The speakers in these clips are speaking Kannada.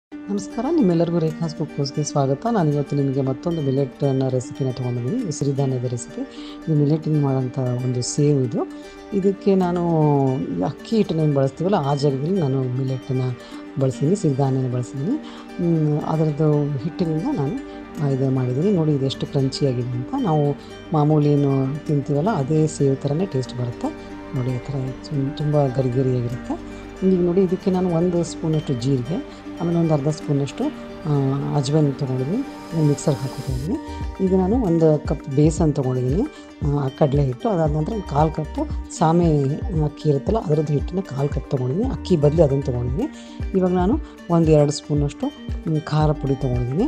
ನಮಸ್ಕಾರ, ನಿಮ್ಮೆಲ್ಲರಿಗೂ ರೇಖಾಸ್ ಕುಕ್ಕೋಸ್ಗೆ ಸ್ವಾಗತ. ನಾನಿವತ್ತು ನಿಮಗೆ ಮತ್ತೊಂದು ಮಿಲೆಟ್ನ ರೆಸಿಪಿನ ತೊಗೊಂಡಿದ್ದೀನಿ. ಇದು ಸಿರಿಧಾನ್ಯದ ರೆಸಿಪಿ. ಇದು ಮಿಲೆಟಿಂದ ಮಾಡೋಂಥ ಒಂದು ಸೇವ್ ಇದು. ಇದಕ್ಕೆ ನಾನು ಅಕ್ಕಿ ಹಿಟ್ಟನ್ನು ಏನು ಬಳಸ್ತೀವಲ್ಲ ಆ ಜಾಗದಲ್ಲಿ ನಾನು ಮಿಲೆಟನ್ನು ಬಳಸಿದ್ದೀನಿ, ಸಿರಿಧಾನ್ಯನ ಬಳಸಿದ್ದೀನಿ. ಅದರದ್ದು ಹಿಟ್ಟಿನಿಂದ ನಾನು ಇದು ಮಾಡಿದ್ದೀನಿ. ನೋಡಿ ಇದು ಎಷ್ಟು ಕ್ರಂಚಿಯಾಗಿದೆ ಅಂತ. ನಾವು ಮಾಮೂಲಿ ಏನು ತಿಂತೀವಲ್ಲ ಅದೇ ಸೇವ್ ಥರನೇ ಟೇಸ್ಟ್ ಬರುತ್ತೆ. ನೋಡಿ ಈ ಥರ ತುಂಬ ಗರಿಗರಿಯಾಗಿರುತ್ತೆ. ಈಗ ನೋಡಿ ಇದಕ್ಕೆ ನಾನು 1 ಸ್ಪೂನಷ್ಟು ಜೀರಿಗೆ, ಆಮೇಲೆ ಒಂದು ಅರ್ಧ ಸ್ಪೂನಷ್ಟು ಅಜ್ವೈನ್ ತೊಗೊಂಡಿದ್ದೀನಿ. ಮಿಕ್ಸರ್ಗೆ ಹಾಕ್ಕೊತಿದ್ದೀನಿ. ಈಗ ನಾನು 1 ಕಪ್ ಬೇಸನ್ ತೊಗೊಂಡಿದ್ದೀನಿ, ಕಡಲೆ ಹಿಟ್ಟು. ಅದಾದ ನಂತರ 1/4 ಕಪ್ಪು ಸಾಮೆ ಅಕ್ಕಿ ಇರುತ್ತಲ್ಲ ಅದರದ್ದು ಹಿಟ್ಟನ್ನ 1/4 ಕಪ್ ತೊಗೊಂಡಿದ್ದೀನಿ. ಅಕ್ಕಿ ಬದಲು ಅದನ್ನು ತೊಗೊಂಡಿದ್ದೀನಿ. ಇವಾಗ ನಾನು 1-2 ಸ್ಪೂನಷ್ಟು ಖಾರ ಪುಡಿ ತೊಗೊಂಡಿದ್ದೀನಿ.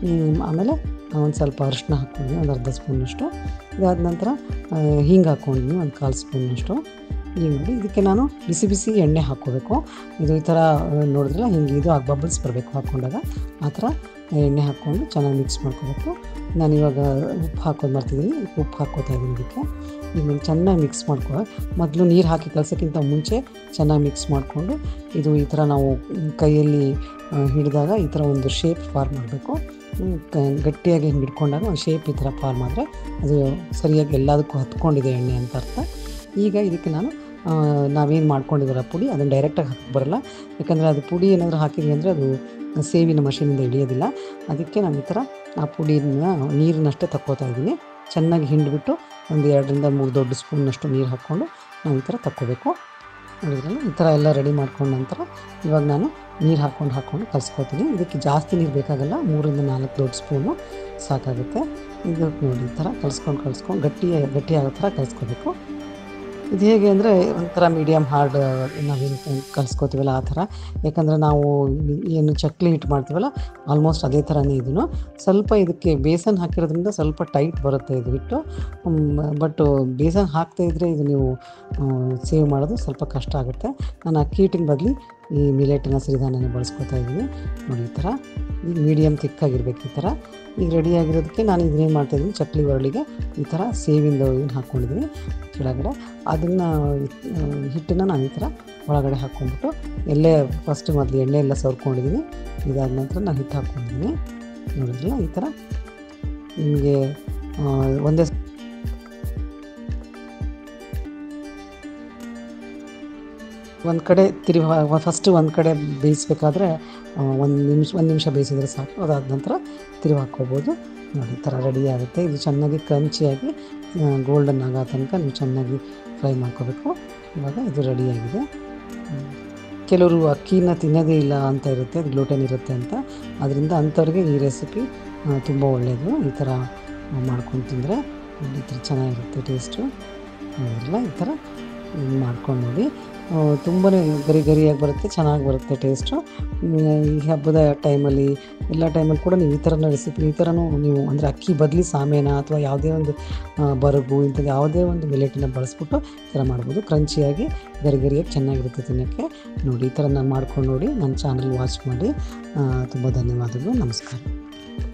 ಆಮೇಲೆ ಒಂದು ಸ್ವಲ್ಪ ಅರಿಶಿನ ಹಾಕ್ಕೊಂಡಿದ್ದೀನಿ, ಒಂದು ಅರ್ಧ ಸ್ಪೂನಷ್ಟು. ಇದಾದ ನಂತರ ಹಿಂಗೆ ಹಾಕ್ಕೊಂಡಿದ್ದೀನಿ, ಒಂದು 1/4 ಸ್ಪೂನಷ್ಟು. ಈಗ ನೋಡಿ ಇದಕ್ಕೆ ನಾನು ಬಿಸಿ ಬಿಸಿ ಎಣ್ಣೆ ಹಾಕ್ಕೋಬೇಕು. ಇದು ಈ ಥರ ನೋಡಿದ್ರಲ್ಲ ಹಿಂಗೆ ಇದು ಬಬಲ್ಸ್ ಬರಬೇಕು ಹಾಕ್ಕೊಂಡಾಗ. ಆ ಥರ ಎಣ್ಣೆ ಹಾಕ್ಕೊಂಡು ಚೆನ್ನಾಗಿ ಮಿಕ್ಸ್ ಮಾಡ್ಕೋಬೇಕು. ನಾನಿವಾಗ ಉಪ್ಪು ಹಾಕೋದು ಮಾಡ್ತಿದ್ದೀನಿ. ಉಪ್ಪು ಹಾಕ್ಕೋತಾ ಇದ್ದೀನಿ ಇದಕ್ಕೆ. ಈಗ ಚೆನ್ನಾಗಿ ಮಿಕ್ಸ್ ಮಾಡ್ಕೊ. ಮೊದಲು ನೀರು ಹಾಕಿ ಕಲಸೋಕ್ಕಿಂತ ಮುಂಚೆ ಚೆನ್ನಾಗಿ ಮಿಕ್ಸ್ ಮಾಡಿಕೊಂಡು ಇದು ಈ ಥರ ನಾವು ಕೈಯಲ್ಲಿ ಹಿಡಿದಾಗ ಈ ಥರ ಒಂದು ಶೇಪ್ ಫಾರ್ಮ್ ಮಾಡಬೇಕು. ಗಟ್ಟಿಯಾಗಿ ಹಿಂಗೆ ಹಿಡ್ಕೊಂಡಾಗ ಒಂದು ಶೇಪ್ ಈ ಥರ ಫಾರ್ಮ್ ಆದರೆ ಅದು ಸರಿಯಾಗಿ ಎಲ್ಲದಕ್ಕೂ ಹತ್ಕೊಂಡಿದೆ ಎಣ್ಣೆ ಅಂತ ಅರ್ಥ. ಈಗ ಇದಕ್ಕೆ ನಾನು ನಾವೇನು ಮಾಡ್ಕೊಂಡಿದ್ದೀರ ಪುಡಿ ಅದನ್ನು ಡೈರೆಕ್ಟಾಗಿ ಹಾಕಿ ಬರೋಲ್ಲ. ಯಾಕಂದರೆ ಅದು ಪುಡಿ ಏನಾದರೂ ಹಾಕಿದ್ವಿ ಅಂದರೆ ಅದು ಸೇವಿನ ಮಷೀನಿಂದ ಹಿಡಿಯೋದಿಲ್ಲ. ಅದಕ್ಕೆ ನಾನು ಈ ಥರ ಆ ಪುಡಿನ ನೀರನ್ನಷ್ಟೇ ತಕ್ಕೋತಾ ಇದ್ದೀನಿ. ಚೆನ್ನಾಗಿ ಹಿಂಡಿಬಿಟ್ಟು ಒಂದು 2-3 ದೊಡ್ಡ ಸ್ಪೂನ್ನಷ್ಟು ನೀರು ಹಾಕ್ಕೊಂಡು ನಾವು ಈ ಥರ ತಕ್ಕೋಬೇಕು. ನೋಡಿದ್ರಲ್ಲ ಈ ಥರ ಎಲ್ಲ ರೆಡಿ ಮಾಡ್ಕೊಂಡ ನಂತರ ಇವಾಗ ನಾನು ನೀರು ಹಾಕ್ಕೊಂಡು ಕಲಿಸ್ಕೊತೀನಿ. ಇದಕ್ಕೆ ಜಾಸ್ತಿ ನೀರು ಬೇಕಾಗಲ್ಲ, 3-4 ದೊಡ್ಡ ಸ್ಪೂನು ಸಾಕಾಗುತ್ತೆ. ಇದಕ್ಕೆ ನೋಡಿ ಈ ಥರ ಕಲಿಸ್ಕೊಂಡು ಗಟ್ಟಿಯಾಗೋ ಥರ ಕಲಿಸ್ಕೋಬೇಕು. ಇದು ಹೇಗೆ ಅಂದರೆ ಒಂಥರ ಮೀಡಿಯಮ್ ಹಾರ್ಡ್ ನಾವೇನು ಕಲಿಸ್ಕೋತೀವಲ್ಲ ಆ ಥರ. ಯಾಕಂದರೆ ನಾವು ಏನು ಚಕ್ಲಿ ಹಿಟ್ಟು ಮಾಡ್ತೀವಲ್ಲ ಆಲ್ಮೋಸ್ಟ್ ಅದೇ ಥರನೇ ಇದನ್ನು. ಸ್ವಲ್ಪ ಇದಕ್ಕೆ ಬೇಸನ್ ಹಾಕಿರೋದ್ರಿಂದ ಸ್ವಲ್ಪ ಟೈಟ್ ಬರುತ್ತೆ ಇದು ಹಿಟ್ಟು. ಬಟ್ ಬೇಸನ್ ಹಾಕ್ತಾ ಇದ್ದರೆ ಇದು ನೀವು ಸೇವ್ ಮಾಡೋದು ಸ್ವಲ್ಪ ಕಷ್ಟ ಆಗುತ್ತೆ. ನಾನು ಅಕ್ಕಿ ಹಿಟ್ಟಿನ ಬದಲು ಈ ಮಿಲೆಟಿನ ಸಿರಿಧಾನ್ಯನ ಬಳಸ್ಕೊತಾ ಇದ್ದೀನಿ. ನೋಡಿ ಈ ಥರ ಈಗ ಮೀಡಿಯಮ್ ತಿಕ್ಕಾಗಿರ್ಬೇಕು ಈ ಥರ. ಈಗ ರೆಡಿಯಾಗಿರೋದಕ್ಕೆ ನಾನು ಇದನ್ನೇನು ಮಾಡ್ತಾಯಿದ್ದೀನಿ, ಚಕ್ಲಿ ಒರಳಿಗೆ ಈ ಥರ ಸೇವಿಂದ ಏನು ಹಾಕ್ಕೊಂಡಿದ್ದೀನಿ ಕೆಳಗಡೆ. ಅದನ್ನು ಹಿಟ್ಟನ್ನು ನಾನು ಈ ಥರ ಒಳಗಡೆ ಹಾಕ್ಕೊಂಡ್ಬಿಟ್ಟು ಮೊದಲು ಎಣ್ಣೆ ಎಲ್ಲ ಸವರ್ಕೊಂಡಿದ್ದೀನಿ. ಇದಾದ ನಂತರ ನಾನು ಹಿಟ್ಟು ಹಾಕ್ಕೊಂಡಿದ್ದೀನಿ. ನೋಡಿದ್ರಲ್ಲ ಈ ಥರ ನಿಮಗೆ ಒಂದೇ ಒಂದು ಕಡೆ ಫಸ್ಟು ಒಂದು ಕಡೆ ಬೇಯಿಸ್ಬೇಕಾದ್ರೆ 1 ನಿಮಿಷ ಬೇಯಿಸಿದ್ರೆ ಸಾಕು. ಅದಾದ ನಂತರ ತಿರುವು ಹಾಕ್ಕೋಬೋದು. ನೋಡಿ ಈ ಥರ ರೆಡಿ ಆಗುತ್ತೆ. ಇದು ಚೆನ್ನಾಗಿ ಕ್ರಂಚಿಯಾಗಿ ಗೋಲ್ಡನ್ ಆಗೋ ತನಕ ನೀವು ಚೆನ್ನಾಗಿ ಫ್ರೈ ಮಾಡ್ಕೋಬೇಕು. ಇವಾಗ ಇದು ರೆಡಿಯಾಗಿದೆ. ಕೆಲವರು ಅಕ್ಕಿನ ತಿನ್ನೋದೇ ಇಲ್ಲ ಅಂತ ಇರುತ್ತೆ, ಅದು ಗ್ಲೂಟೆನ್ ಇರುತ್ತೆ ಅಂತ. ಅದರಿಂದ ಅಂಥವ್ರಿಗೆ ಈ ರೆಸಿಪಿ ತುಂಬ ಒಳ್ಳೆಯದು. ಈ ಥರ ಮಾಡ್ಕೊಂಡು ತಿಂದರೆ ಈ ಥರ ಚೆನ್ನಾಗಿರುತ್ತೆ ಟೇಸ್ಟು. ನೋಡಿರಲ್ಲ ಈ ಥರ ಮಾಡ್ಕೊಂಡು ನೋಡಿ. ತುಂಬಾ ಗರಿಯಾಗಿ ಬರುತ್ತೆ, ಚೆನ್ನಾಗಿ ಬರುತ್ತೆ ಟೇಸ್ಟು. ಈ ಹಬ್ಬದ ಟೈಮಲ್ಲಿ ಎಲ್ಲ ಟೈಮಲ್ಲಿ ಕೂಡ ನೀವು ಈ ಥರನ ರೆಸಿಪಿ ಈ ಥರನೂ ನೀವು ಅಂದರೆ ಅಕ್ಕಿ ಬದಲಿ ಸಾಮೇನ ಅಥವಾ ಯಾವುದೇ ಒಂದು ಬರಗು ಇಂಥದ್ದು ಯಾವುದೇ ಒಂದು ಮಿಲೆಟನ್ನು ಬಳಸ್ಬಿಟ್ಟು ಈ ಥರ ಮಾಡ್ಬೋದು. ಕ್ರಂಚಿಯಾಗಿ ಗರಿಯಾಗಿ ಚೆನ್ನಾಗಿರುತ್ತೆ ತಿನ್ನೋಕ್ಕೆ. ನೋಡಿ ಈ ಥರ ನಾನು ಮಾಡ್ಕೊಂಡು ನೋಡಿ. ನನ್ನ ಚಾನಲ್ ವಾಚ್ ಮಾಡಿ. ತುಂಬ ಧನ್ಯವಾದಗಳು. ನಮಸ್ಕಾರ.